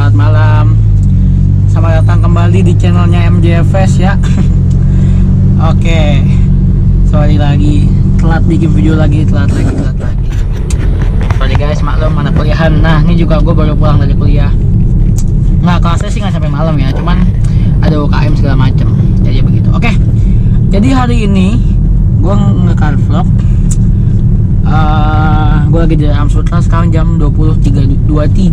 selamat malam. Selamat datang kembali di channelnya MJFS ya. Oke, sorry lagi telat bikin video lagi, telat lagi. Sorry guys, maklum mana kuliahan. Nah ini juga gue baru pulang dari kuliah. Nggak, kelasnya sih nggak sampai malam ya, cuman ada UKM segala macem. Jadi begitu. Oke, jadi hari ini gue nge-car vlog. Gue lagi di Amsutra sekarang jam 23.23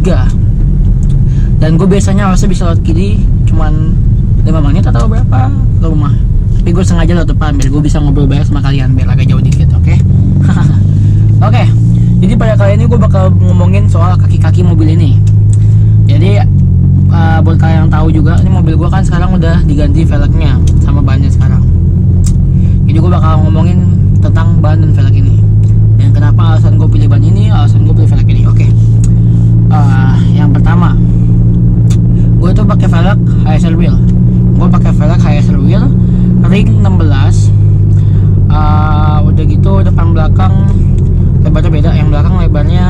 dan gue biasanya harusnya bisa lewat kiri cuman 5 menit atau berapa ke rumah, tapi gue sengaja lewat depan biar gue bisa ngobrol banyak sama kalian biar agak jauh dikit. Oke. Oke, jadi pada kali ini gue bakal ngomongin soal kaki-kaki mobil ini. Jadi buat kalian yang tahu juga, ini mobil gue kan sekarang udah diganti velgnya sama bannya sekarang. Jadi gue bakal ngomongin tentang ban dan velg ini. Dan kenapa alasan gue pilih ban ini, alasan gue pilih velg ini. Oke. Yang pertama, gue tuh pakai velg HSR wheel. Gue pakai velg HSR wheel ring 16. Udah gitu depan belakang lebarnya beda. Yang belakang lebarnya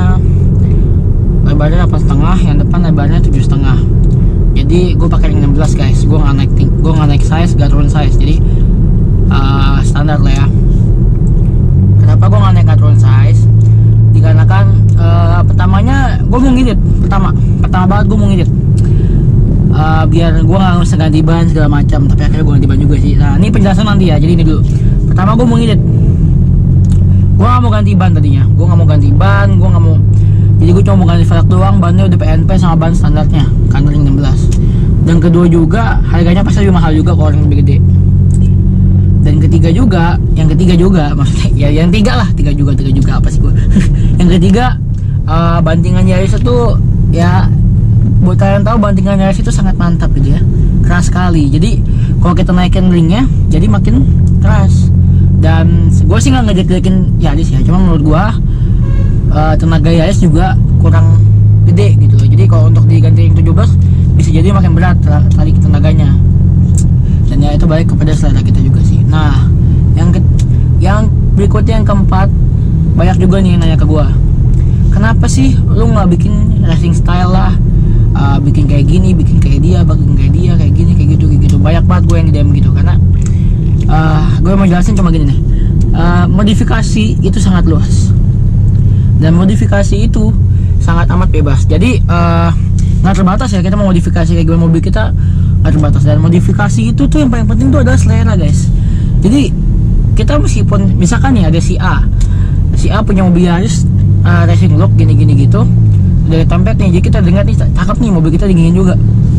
8,5, yang depan lebarnya 7,5. Jadi gue pakai ring 16 guys. Gue nggak naik size, gak turun size. Jadi standar lah ya. Kenapa gue nggak naik turun size? Dikarenakan pertamanya gue mau ngedit. Pertama banget gue mau ngedit. Biar gue nggak usah ganti ban segala macam. Tapi akhirnya gue ganti ban juga sih. Nah ini penjelasan nanti ya. Jadi ini dulu. Pertama gue mau ngedit. Gue nggak mau ganti ban tadinya. Gue nggak mau ganti ban. Gue nggak mau. Jadi gue cuma mau ganti velg doang. Bannya udah PNP sama ban standarnya. Kan ring 16. Dan kedua juga harganya pasti lebih mahal juga kalau ring lebih gede. Dan yang ketiga juga maksudnya ya yang tiga juga apa sih gue. Yang ketiga bantingan Yaris itu ya, buat kalian tahu bantingan Yaris itu sangat mantap gitu ya, keras sekali. Jadi kalau kita naikin ringnya jadi makin keras. Dan gue sih nggak ngejek-jekin Yaris ya, cuma menurut gue tenaga Yaris juga kurang gede gitu loh. Jadi kalau untuk diganti ring 17 bisa jadi makin berat tarik tenaganya. Dan ya itu balik kepada selera kita juga sih. Nah yang berikutnya, yang keempat, banyak juga nih yang nanya ke gua, kenapa sih lu nggak bikin racing style lah, bikin kayak gini, bikin kayak dia, kayak gini, kayak gitu. Banyak banget gue yang di DM gitu. Karena gue mau jelasin cuma gini nih, modifikasi itu sangat luas dan modifikasi itu sangat amat bebas. Jadi nggak terbatas ya, kita mau modifikasi kayak gimana mobil kita nggak terbatas. Dan modifikasi itu tuh yang paling penting tuh adalah selera guys. Jadi kita meskipun misalkan nih ada si A punya mobil Yaris racing look gini gitu, dari template nih, jadi kita dengar nih cakep nih mobil kita diginiin juga.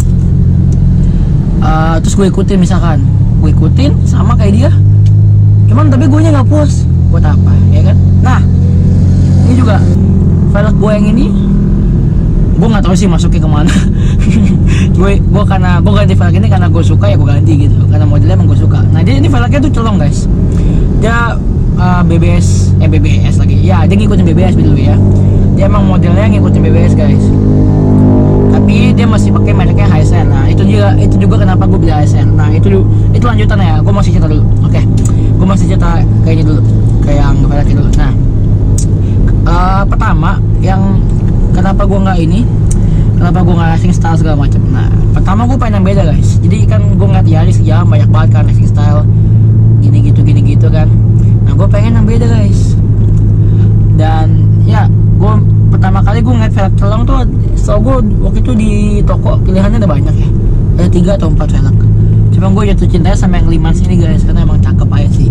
Terus gue ikutin, misalkan gue ikutin sama kayak dia, cuman tapi gue nya nggak puas, buat apa ya kan. Nah ini juga velg gue yang ini, gue nggak tahu sih masuknya kemana. gue ganti velg ini karena gue suka ya, gue ganti gitu karena modelnya emang gue suka. Nah jadi ini velgnya tuh colong guys, dia BBS lagi ya, dia ngikutin BBS dulu ya. Dia emang modelnya ngikutin BBS guys, tapi dia masih pakai mereknya HSR. Nah itu juga kenapa gue beli HSR. Nah itu lanjutan ya, gue masih cerita dulu. Oke, gue masih cerita kayaknya dulu, kayak yang velgnya dulu. Nah pertama yang kenapa gue nggak racing style segala macam. Nah pertama gue pengen yang beda guys. Jadi kan gue ngeliat Yaris ya banyak banget kan racing style gini gitu kan. Nah gue pengen yang beda guys. Dan ya gue pertama kali gue ngeliat velg colong tuh, so gue waktu itu di toko pilihannya ada banyak ya, ada 3 atau 4 velg. Cuma gue jatuh cinta sama yang Limans ini guys, karena emang cakep aja sih.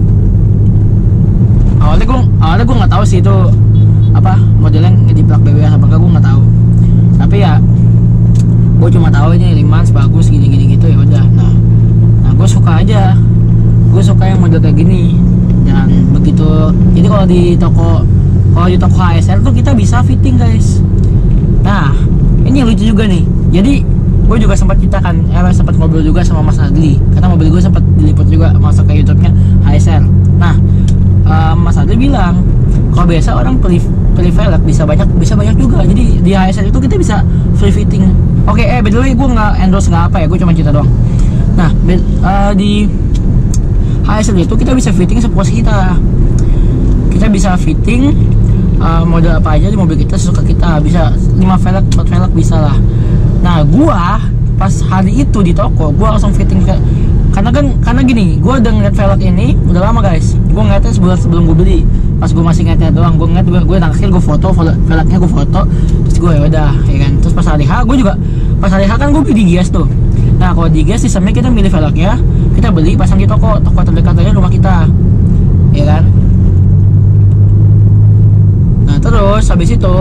Awalnya gue nggak tahu sih itu apa modelnya di plak BBS apa enggak, gue nggak tahu. Tapi ya gue cuma tahu ini Limans bagus gini gitu ya udah. Nah gue suka aja, gue suka yang model kayak gini. Dan begitu, jadi kalau di toko HSR tuh kita bisa fitting guys. Nah ini yang lucu juga nih. Jadi gue juga sempat sempat ngobrol juga sama Mas Adli, karena mobil gue sempat diliput juga masuk ke YouTube-nya HSR. Nah Mas Adli bilang kalau biasa orang pilih velg bisa banyak juga. Jadi di HSR itu kita bisa free fitting. Oke, by the way gue nggak endorse nggak apa ya, gue cuma cerita doang. Nah di HSR itu kita bisa fitting sepuas kita. Kita bisa fitting model apa aja di mobil kita, sesuka kita. Bisa 5 velg, 4 velg bisa lah. Nah Nah gua pas hari itu di toko gua langsung fitting karena gini, gua udah ngeliat velg ini udah lama guys. Gua ngeliatnya sebulan sebelum gua beli. Pas gua masih ngeliatnya doang, gua ngeliat gue naksir, gua foto velgnya, gua foto, terus gua ya udah ya kan. Terus pas hari H gua juga pas hari H kan gua beli di Gias tuh. Nah kalau di Gias sistemnya kita milih velgnya, kita beli pasang di toko terdekat aja rumah kita, ya kan. Nah terus habis itu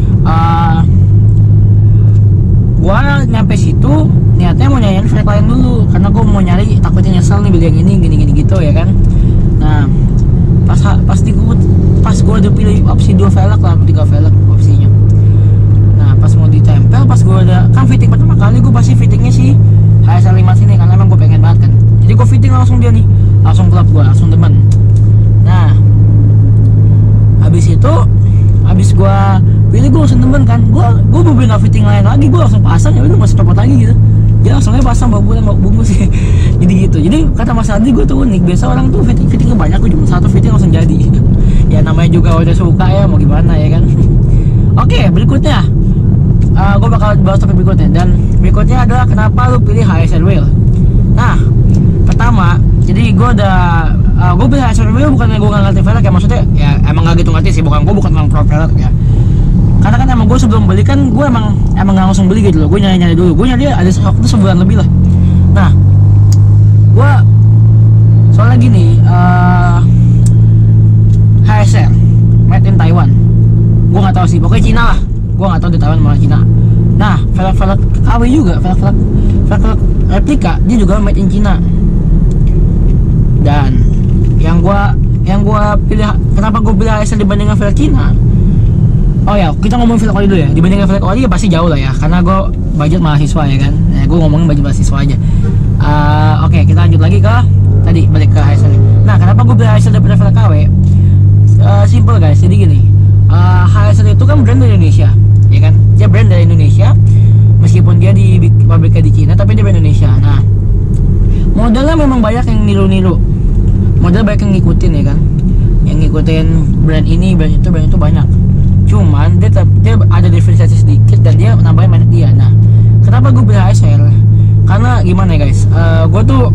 gua nyampe situ niatnya mau nyari velg lain dulu karena gua mau nyari, takutnya nyesel nih beli yang ini gini gitu ya kan. Nah pas gua udah pilih opsi 2 velg lah, 3 velg opsinya. Nah pas mau ditempel, pas gua udah kan fitting pertama kali, gua pasti fittingnya sih HSR 5 sini karena emang gua pengen banget kan. Jadi gua fitting langsung dia nih, langsung klub gua, langsung demen. Nah habis gua pilih, gua langsung demen kan. Gua mau beli fitting lain lagi, gua langsung pasang, ya udah masih copot lagi gitu. Dia langsungnya pasang, bawa pulang, bawa bungkus sih. Jadi gitu. Jadi kata Mas Adi, gue tuh unik. Biasa orang tuh fittingnya banyak, gue cuma satu fitting langsung jadi. Ya namanya juga udah suka ya, mau gimana ya kan. Oke, berikutnya gue bakal bahas topik berikutnya. Dan berikutnya adalah kenapa lu pilih HSR wheel. Nah pertama, jadi gue pilih HSR wheel bukannya gue gak ngerti velg ya. Maksudnya ya emang gak gitu ngerti sih. Gue bukan orang pro velg ya. Karena kan emang gue sebelum beli kan, gue emang gak langsung beli gitu loh. Gue nyari dulu, gue nyari ada waktu sebulan lebih lah. Nah gue soalnya gini, HSR made in Taiwan, gue nggak tahu sih, pokoknya Cina lah. Gue nggak tahu di Taiwan malah Cina. Nah velg KW juga, velg replika dia juga made in Cina. Dan yang gue pilih, kenapa gue pilih HSR dibandingkan velg Cina? Oh ya, kita ngomongin velg oli dulu ya. Dibandingkan velg oli ya pasti jauh lah ya, karena gue budget mahasiswa ya kan. Nah, gue ngomongin budget mahasiswa aja. Oke, kita lanjut lagi ke tadi, balik ke HSR. Nah, kenapa gue beli HSR daripada velg KW? Simple guys, jadi gini. HSR itu kan brand dari Indonesia, ya kan? Dia brand dari Indonesia, meskipun dia di pabriknya di Cina, tapi dia brand Indonesia. Nah, modelnya memang banyak yang niru-niru. Model banyak yang ngikutin ya kan? Yang ngikutin brand ini, brand itu banyak. Cuman dia ada diferensiasi sedikit dan dia nambahin merek dia. Nah kenapa gue beli HSR? Karena gimana ya guys, gue tuh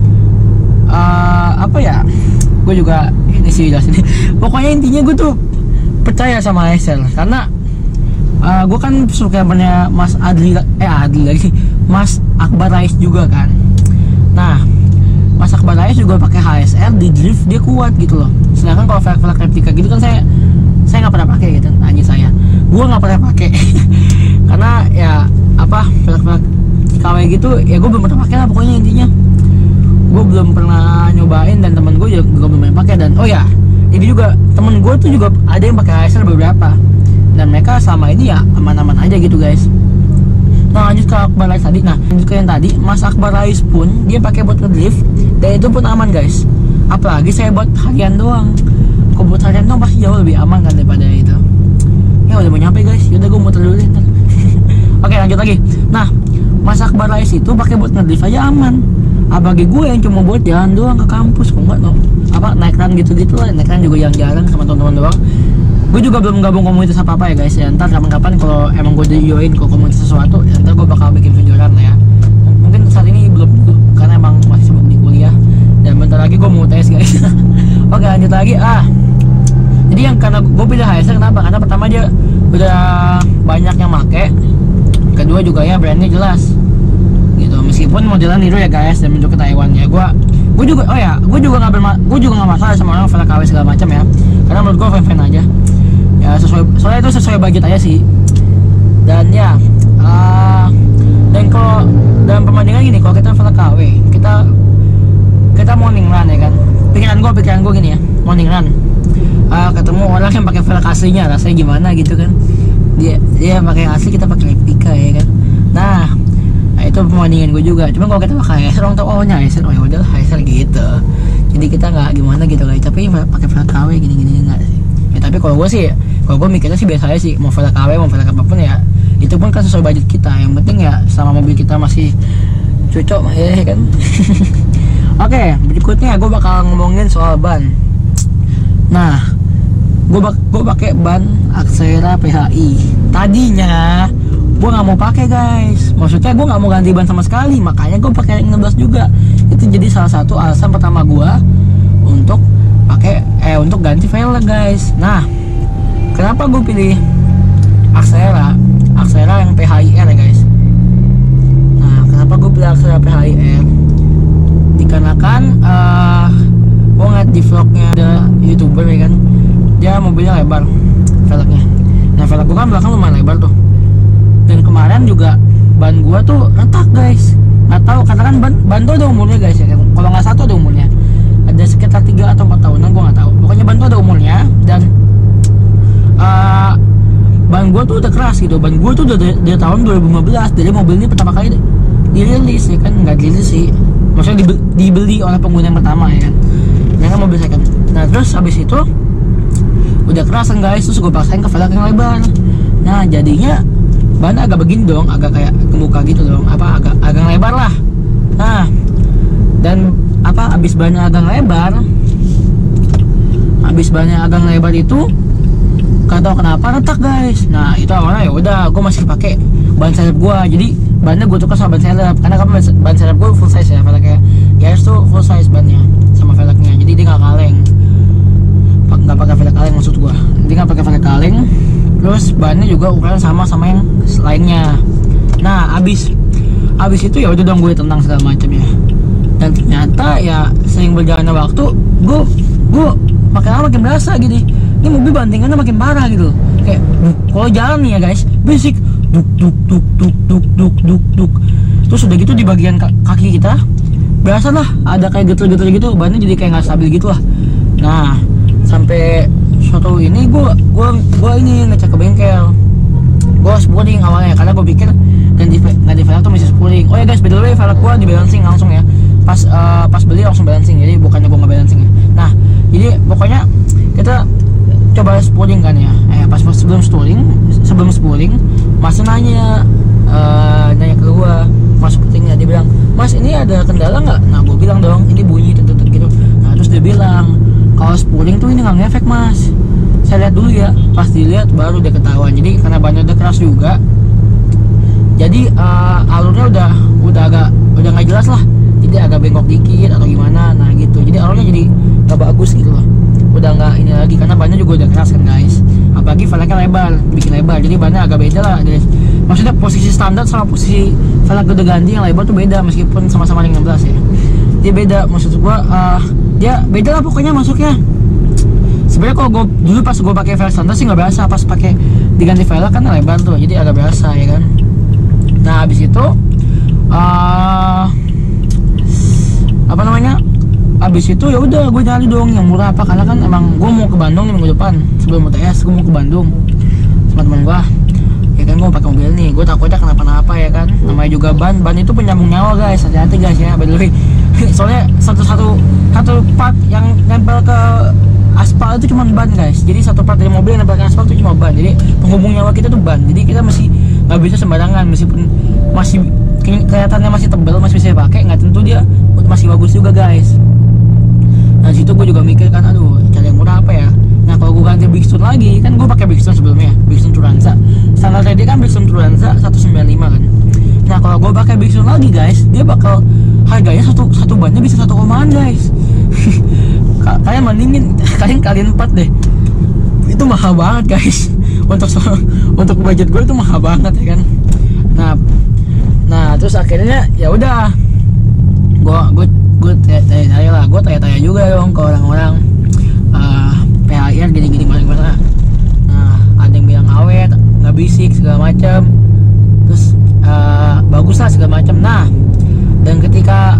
apa ya, gue juga ini sih jelasin. Pokoknya intinya gue tuh percaya sama HSR karena gue kan subscribernya Mas Adli lagi, Mas Akbar Rais juga kan. Nah Mas Akbar Rais juga pakai HSR, di drift dia kuat gitu loh. Sedangkan kalau velg replika gitu kan saya nggak pernah pakai gitu, gue nggak pernah pakai karena ya apa velg KW gitu ya, gue belum pernah pakai lah. Pokoknya intinya gue belum pernah nyobain dan temen gue juga belum pernah pakai. Dan oh ya ini juga temen gue tuh juga ada yang pakai HSR beberapa dan mereka selama ini ya aman-aman aja gitu guys. Nah lanjut ke Akbar Rais tadi. Nah lanjut ke yang tadi, Mas Akbar Rais pun dia pakai buat ngedrift dan itu pun aman guys. Apalagi saya buat harian doang. Kalau buat harian doang pasti jauh lebih aman kan daripada itu. Ya udah mau nyampe guys, yaudah gue muter dulu deh. Oke lanjut lagi. Nah Mas Akbar Rais itu pakai buat ngedrift aja aman. Bagi gue yang cuma buat jalan doang ke kampus, kok enggak naik run gitu lah. Naik run juga yang jarang sama teman-teman doang. Gue juga belum gabung komunitas apa ya guys ya. Ntar kapan-kapan kalau emang gue join ke komunitas sesuatu ya, ntar gue bakal bikin video run ya. Mungkin saat ini belum karena emang masih sibuk di kuliah dan bentar lagi gue mau tes guys. Oke lanjut lagi. Jadi yang karena gue pilih HSR kenapa? Karena pertama dia udah banyak yang make, kedua juga ya brandnya jelas gitu. Meskipun modelan niru ya guys dan bentuk ke Taiwan ya. Gue juga gue juga nggak masalah sama orang velg KW segala macam ya. Karena menurut gue fan aja. Ya soalnya itu sesuai budget aja sih. Dan ya dan kalau dalam perbandingan gini, kalau kita velg KW kita morning run ya kan. Pikiran gue gini ya, morning run. Ketemu orang yang pakai velg aslinya, rasanya gimana gitu kan. Dia pakai asli, kita pakai replika ya kan. Nah itu perbandingan gue juga. Cuma kalau kita pakai HSR, orang tau oh nya HSR, oh ya udah HSR gitu. Jadi kita nggak gimana gitu guys. Tapi pakai velg KW gini nggak sih. Ya tapi kalau gue mikirnya sih biasa aja sih. Mau velg KW mau velg apapun ya, itu pun kan sesuai budget kita. Yang penting ya sama mobil kita masih cocok ya kan. Oke, berikutnya gue bakal ngomongin soal ban. Nah, gue pakai ban Axera PHI. Tadinya gue nggak mau pakai guys. Maksudnya gue nggak mau ganti ban sama sekali, makanya gue pakai yang 16 juga. Itu jadi salah satu alasan pertama gue untuk pakai untuk ganti velg guys. Nah, kenapa gue pilih Axera yang PHIR ya guys. Nah, kenapa gue pilih Axera PHIR? Dikarenakan gue ngeliat di vlognya ada YouTuber ya kan, dia mobilnya lebar velgnya. Nah, velg gue kan belakang lumayan lebar tuh. Dan kemarin juga ban gue tuh retak guys. Nggak tahu, karena kan ban tuh ada umurnya guys ya. Kalau nggak satu ada umurnya, ada sekitar 3 atau 4 tahunan, gue nggak tahu. Pokoknya ban tuh ada umurnya. Dan ban gue tuh udah keras gitu. Ban gue tuh udah dari tahun 2015. Jadi mobil ini pertama kali dirilis ya kan, nggak dirilis sih, maksudnya dibeli oleh pengguna yang pertama ya kan. Ini kan mobil second. Nah, terus habis itu udah keras kan guys, terus gue paksain ke velg yang lebar. Nah, jadinya ban agak begini dong, agak kayak kemuka gitu dong, agak lebar lah. Nah, dan abis bannya agak lebar itu gak tau kenapa retak guys. Nah, itu awalnya ya udah gue masih pakai ban serep gue. Jadi bannya gue tukar sama ban serep, karena kan ban serep gue full size ya, velgnya GS tuh full size bannya sama velgnya, jadi dia nggak kaleng, nggak pakai velg kaleng maksud gue. Dia nggak pakai velg kaleng, terus bannya juga ukuran sama yang lainnya. Nah, abis itu ya udah dong gue tentang segala macam ya. Dan ternyata ya sering berjalannya waktu, gue makin lama makin berasa gini. Ini mobil bantingannya makin parah gitu. Kayak kalau jalan nih ya guys, berisik duk. Terus udah gitu di bagian kaki kita berasa lah ada kayak getel-getel gitu, bannya jadi kayak nggak stabil gitu lah. Nah, sampai suatu ini gue ini ngecek ke bengkel. Gue spooling awalnya karena gue pikir ganti velg tuh mesti spooling. Oh ya guys, by the way, velg gue di balancing langsung ya. Pas beli langsung balancing, jadi bukannya gue nggak balancing ya. Nah, jadi pokoknya kita coba spooling kan ya. Pas sebelum spooling, Mas nanya ke gue, Mas spoolingnya, dia bilang, Mas ini ada kendala nggak? Nah, gue bilang dong, ini bunyi gitu. Nah, terus dia bilang, kalau spooling tuh ini nggak ngefek Mas. Saya lihat dulu ya. Pas dilihat baru dia ketahuan. Jadi karena bannya udah keras juga, jadi alurnya udah nggak jelas lah. Jadi agak bengkok dikit atau gimana. Nah gitu. Jadi alurnya jadi nggak bagus gitu loh. Udah nggak ini lagi karena bannya juga udah keras kan guys. Apalagi velgnya lebar, bikin lebar. Jadi bannya agak beda lah guys. Maksudnya posisi standar sama posisi velg udah ganti yang lebar tuh beda, meskipun sama-sama yang 16 ya. Dia beda, maksud gua dia beda lah pokoknya masuknya. Sebenarnya kalau gue dulu pas gue pakai velg standar sih nggak berasa, pas pakai diganti velg kan lebar tuh, jadi agak berasa ya kan. Nah, habis itu habis itu ya udah gue cari dong yang murah apa, karena kan emang gue mau ke Bandung nih minggu depan sebelum UTS. Gue mau ke Bandung sama teman gue ya kan. Gue pakai mobil nih, gue takutnya kenapa-napa ya kan. Namanya juga ban itu penyambung nyawa guys, hati-hati guys ya, by the way. Soalnya satu part yang nempel ke aspal itu cuma ban guys. Jadi satu part dari mobil yang nempel ke aspal itu cuma ban. Jadi penghubung nyawa kita tuh ban. Jadi kita masih nggak bisa sembarangan, meskipun masih kelihatannya masih tebal, masih bisa dipakai, nggak tentu dia masih bagus juga guys. Nah, situ gue juga mikir kan, aduh cari yang murah apa ya. Nah, kalau gue ganti Bridgestone lagi, kan gue pakai Bridgestone sebelumnya, Bridgestone Turanza. Standar dia kan Bridgestone Turanza 195 kan. Nah, kalau gue pakai Bridgestone lagi guys, dia bakal harganya satu bannya bisa 1,an guys. Kalian bandingin, kalian 4 deh. Itu mahal banget guys. Untuk budget gue itu mahal banget ya kan. Nah terus akhirnya ya udah, gue tanya juga dong ke orang-orang PHIR gini mana. Nah, ada yang bilang awet, nggak bisik segala macam, terus bagus lah segala macam. Nah, dan ketika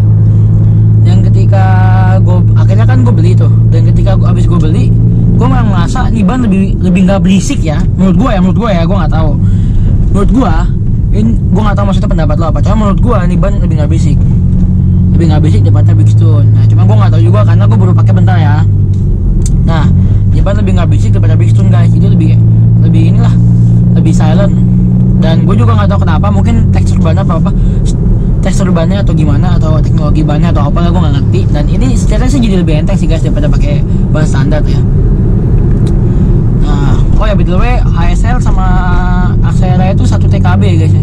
gue akhirnya kan gue beli tuh, dan ketika abis gue beli, gue malah merasa nih ban lebih nggak berisik ya, menurut gue ya, gue nggak tahu. Menurut gue, gue nggak tahu maksudnya pendapat lo apa, cuma menurut gue nih ban lebih nggak berisik daripada Bridgestone. Nah, cuma gue nggak tahu juga karena gue baru pakai bentar ya. Nah, ban lebih nggak berisik daripada Bridgestone guys, jadi lebih inilah, lebih silent. Dan gue juga nggak tahu kenapa, mungkin tekstur bannya atau gimana, atau teknologi bannya atau apa, gue nggak ngerti. Dan ini secara sih jadi lebih enteng sih guys daripada pakai ban standar ya. Nah, oh ya by the way, HSR sama Axera itu 1 TKB guys ya.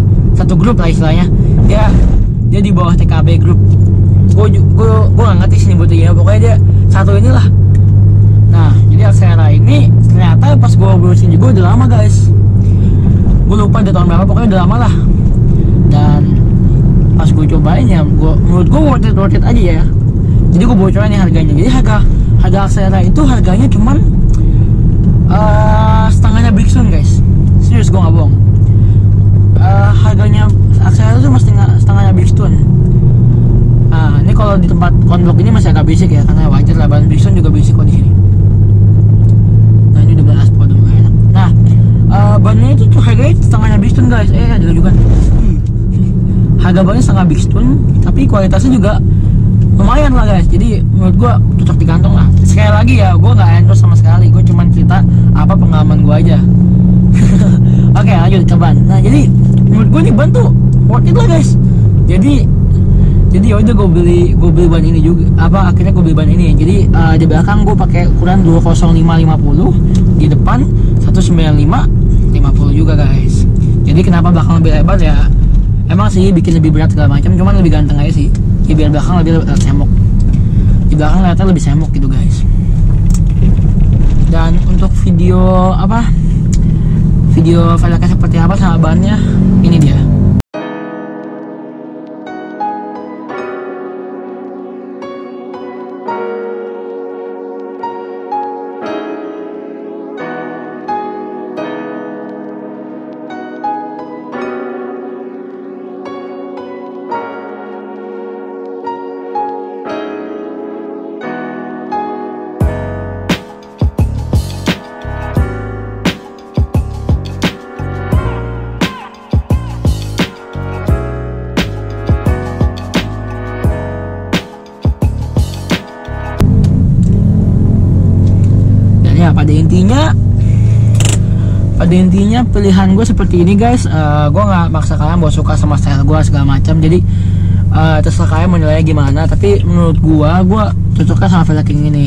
satu grup lah istilahnya. Dia di bawah TKB grup. Gue nggak ngerti sih nyebutnya, pokoknya dia satu inilah. Nah jadi Axera ini ternyata pas gue berusin juga udah lama guys. Gue lupa di tahun berapa, pokoknya udah lama lah. Dan pas gue cobain ya, menurut gue worth it aja ya. Jadi gue bocorin nih harganya. Jadi harga Axera itu harganya cuman setengahnya Brixton guys. Serius gue nggak bohong. Harganya Axera itu masih setengahnya Brixton. Nah ini kalau di tempat konblok ini masih agak basic ya, karena wajar lah, ban Brixton juga basic kok di sini. Nah ini udah beraspal, udah mulai enak. Nah bannya itu tuh harganya setengahnya Brixton guys. Ada juga harga bannya setengah Brixton, tapi kualitasnya juga lumayan lah guys. Jadi menurut gua cocok digantong lah. Sekali lagi ya, gua nggak endorse sama sekali, gua cuma cerita apa pengalaman gua aja. Oke, lanjut ke ban. Nah jadi menurut gua nih ban tuh worth it lah guys. Jadi yaudah gue beli ban ini juga. Akhirnya gue beli ban ini. Jadi di belakang gue pakai ukuran 205/50, di depan 195/50 juga guys. Jadi kenapa belakang lebih lebar ya? Emang sih bikin lebih berat segala macam, cuman lebih ganteng aja sih. Ya, biar belakang lebih semok. Di belakang lihatnya lebih semok gitu guys. Dan untuk video velgnya seperti apa sama bannya, ini dia. Pada intinya pilihan gue seperti ini guys. Gue nggak maksa kalian buat suka sama style gue segala macam. Jadi terserah kalian menilainya gimana. Tapi menurut gue cocoknya sama velg yang ini.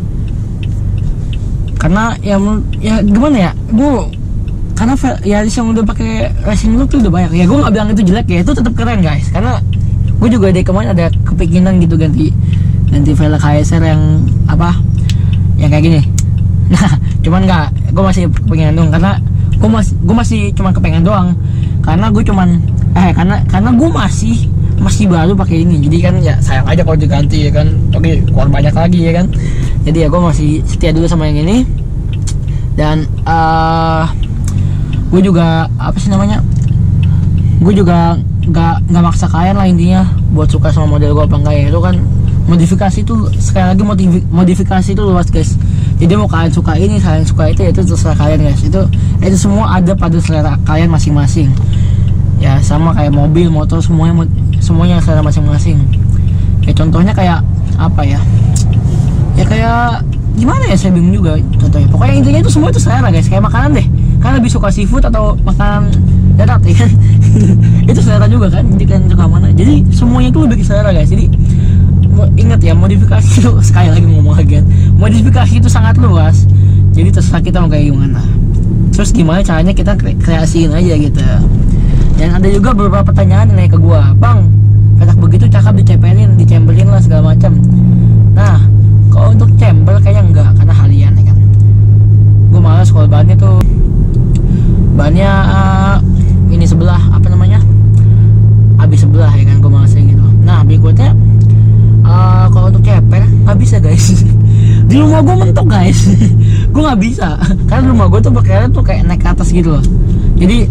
Karena ya gimana ya, karena ya yang udah pakai racing look tuh udah banyak. Ya gue nggak bilang itu jelek ya, itu tetap keren guys. Karena gue juga dari kemarin ada kepikiran gitu ganti velg HSR yang kayak gini. Nah cuman gue masih pengen doang, karena gue masih cuma kepengen doang, karena gue masih baru pakai ini. Jadi kan ya sayang aja kalau diganti ya kan. Oke, keluar banyak lagi ya kan. Jadi ya gue masih setia dulu sama yang ini. Dan gue juga gue juga nggak maksa kalian lah intinya buat suka sama model gue apa enggak ya. Itu kan modifikasi tuh, sekali lagi modifikasi itu luas guys. Jadi mau kalian suka ini, kalian suka itu terserah kalian guys. Itu semua ada pada selera kalian masing-masing. Ya sama kayak mobil, motor, semuanya selera masing-masing. Ya contohnya kayak apa ya? Ya kayak gimana ya, saya bingung juga contohnya. Pokoknya intinya itu semua itu selera guys. Kayak makanan deh. Kalian lebih suka seafood atau makanan darat ya kan? Itu selera juga kan. Jadi kalian suka mana? Jadi semuanya itu lebih ke selera guys. Jadi ingat ya, modifikasi itu sekali lagi ngomong lagi kan, modifikasi itu sangat luas. Jadi terserah kita mau kayak gimana. Terus gimana caranya kita kreasiin aja gitu. Dan ada juga beberapa pertanyaan yang nanya ke gua, bang, velg begitu cakep dicemberin lah segala macam. Nah kalau untuk chamber kayaknya enggak, karena halian ya kan. Gua malas kalau bannya ini sebelah habis sebelah ya kan, gua malasnya gitu. Nah berikutnya kalau untuk ceper nggak bisa guys. Di rumah gue mentok guys. Gue nggak bisa, karena rumah gue tuh bakal tuh kayak naik ke atas gitu loh. Jadi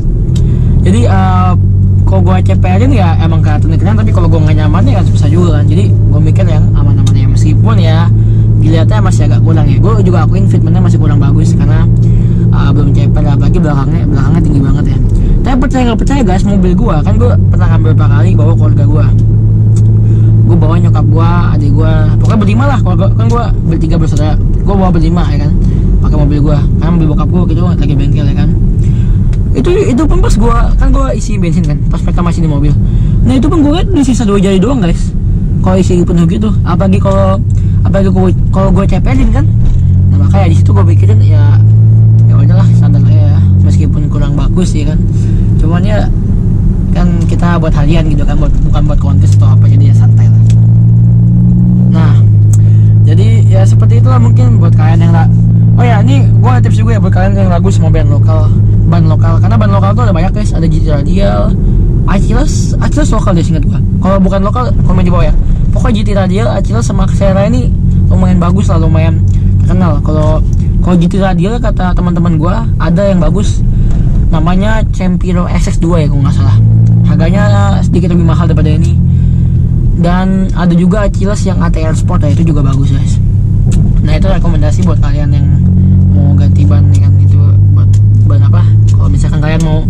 kalau gue ceperin ya emang kelihatan keren, tapi kalau gue nggak nyaman ya susah juga kan. Jadi gue mikir yang aman-aman ya, meskipun ya dilihatnya masih agak kurang ya. Gue juga akuin fitmentnya masih kurang bagus karena belum ceper, apalagi belakangnya tinggi banget ya. Tapi percaya nggak percaya guys, mobil gue kan gue pernah ngambil beberapa kali bawa keluarga gue bawa nyokap gua, adik gua, pokoknya berlima lah. Kalau kan gua bertiga bersaudara, gua bawa berlima ya kan, pakai mobil gua, karena mobil bokap gua gitu lagi bengkel ya kan. Itu pun pas gua isi bensin kan, pas mereka masih di mobil. Nah itu pun gua liat di sisa 2 jari doang guys, kalau isi penuh gitu. Apalagi kalau gua ceperin kan. Nah makanya di situ gua pikirin ya udahlah standar ya, meskipun kurang bagus ya kan. Cuman ya kan kita buat harian gitu kan, bukan buat kontes atau apa, jadi ya santai lah. Nah jadi ya seperti itulah mungkin buat kalian yang oh ya, ini gua ada tips juga ya buat kalian yang lagu sama band lokal, karena band lokal tuh ada banyak guys, ada GT Radial, Achilles lokal deh singkat gua. Kalau bukan lokal komen di bawah ya. Pokoknya GT Radial, Achilles sama Xera ini lumayan bagus lah, lumayan terkenal. Kalau GT Radial kata teman-teman gua ada yang bagus, namanya Champiro SX2 ya kalau nggak salah. Harganya sedikit lebih mahal daripada ini. Dan ada juga Achilles yang ATR Sport ya, itu juga bagus guys. Nah itu rekomendasi buat kalian yang mau ganti ban kan, itu buat ban apa, kalau misalkan kalian mau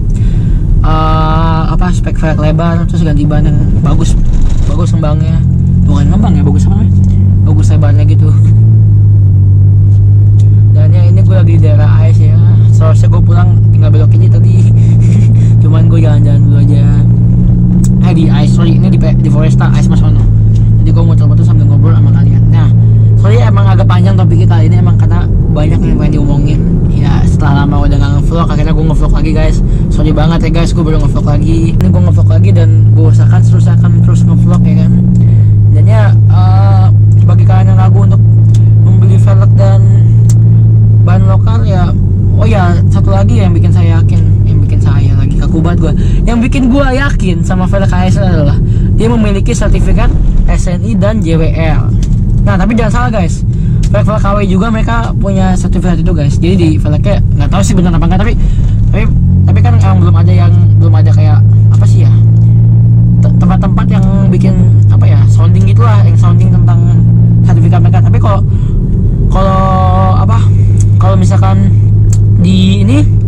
spek velg lebar terus ganti ban yang bagus ngembangnya, bukan ngembang ya, bagus apa, bagus lebarnya gitu. Dan ya ini gue lagi di daerah AIS ya, seharusnya gue pulang tinggal belok ini tadi cuman gue jalan-jalan dulu aja. Di AIS, sorry, ini di Foresta AIS Mas Mano. Jadi gue muter-muter sambil ngobrol sama kalian. Nah sorry emang agak panjang topik kita ini, emang karena banyak yang pengen diomongin ya. Setelah lama udah nggak ngevlog, akhirnya gue ngevlog lagi guys. Sorry banget ya guys, gue baru ngevlog lagi. Ini gue ngevlog lagi dan gue usahakan terus ngevlog ya kan. Dan ya bagi kalian yang ragu untuk membeli velg dan ban lokal ya, oh ya satu lagi yang bikin saya yakin, lagi kaku banget gue, yang bikin gue yakin sama velg KSL adalah dia memiliki sertifikat SNI dan JWL. Nah tapi jangan salah guys, velg KW juga mereka punya sertifikat itu guys. Jadi di velgnya nggak tahu sih benar apa enggak, tapi kan belum ada kayak apa sih ya, tempat-tempat yang bikin apa ya, sounding gitulah, yang sounding tentang sertifikat mereka. Tapi kalau misalkan di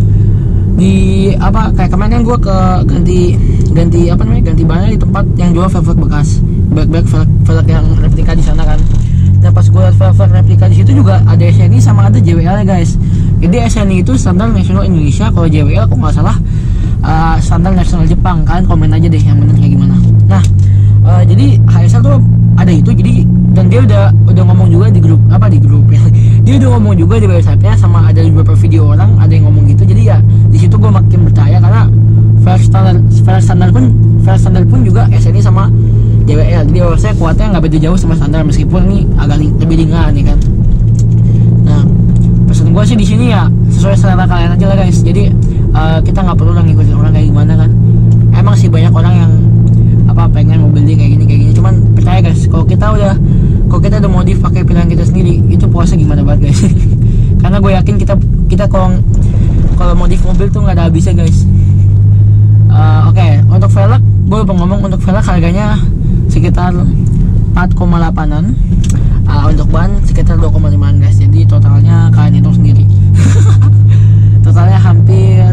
apa kayak kemarin kan gue ke ganti bannya di tempat yang jual velg bekas, velg yang replika di sana kan. Nah pas gue liat velg replika di situ juga ada SNI sama ada JWL ya guys. Jadi SNI itu standar nasional Indonesia, kalau JWL kok nggak salah standar nasional Jepang. Kalian komen aja deh yang benar kayak gimana. Nah jadi HSL tuh ada itu, jadi dan dia udah ngomong juga di grup ya. Dia udah ngomong juga di website-nya, sama ada beberapa video orang ada yang ngomong gitu. Jadi ya di situ gue makin percaya, karena velg standar pun juga SNI sama JWL. Jadi saya kuatnya nggak beda jauh sama standar, meskipun ini agak lebih ringan ya kan. Nah pesan gue sih di sini ya sesuai selera kalian aja lah guys. Jadi kita nggak perlu lah ngikutin orang kayak gimana kan. Emang sih banyak orang yang pengen mau beli kayak gini, cuman percaya guys, kalau kita udah modif pakai pilihan kita sendiri, itu puasnya gimana banget guys. Karena gue yakin kita kalau modif mobil tuh nggak ada habisnya guys. Oke, untuk velg gue lupa ngomong, untuk velg harganya sekitar 4,8an, untuk ban sekitar 2,5an guys. Jadi totalnya kalian hitung sendiri. Totalnya hampir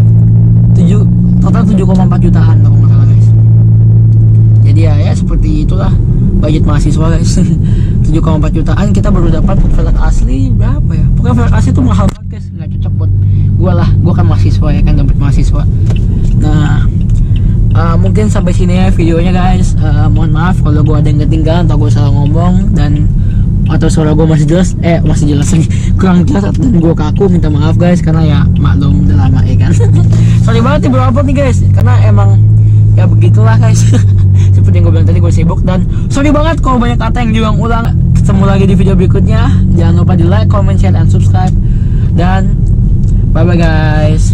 7,4 jutaan kalau nggak salah guys. Jadi ya seperti itulah budget mahasiswa guys. 7,4 jutaan kita baru dapat velg asli berapa ya. Pokoknya velg asli tuh mahal banget guys, nggak cocok buat gue kan mahasiswa ya kan, dapat mahasiswa. Nah mungkin sampai sini ya videonya guys. Mohon maaf kalau gue ada yang ketinggalan atau gue salah ngomong, atau suara gue masih jelas lagi kurang jelas dan gue kaku, minta maaf guys, karena ya maklum udah lama ya kan. Sorry banget nih belum upload nih guys, karena emang ya begitulah guys. Seperti yang gue bilang tadi, gue sibuk, dan sorry banget kalau banyak kata yang diulang-ulang. Ketemu lagi di video berikutnya, jangan lupa di like, comment, share, dan subscribe, dan bye bye guys.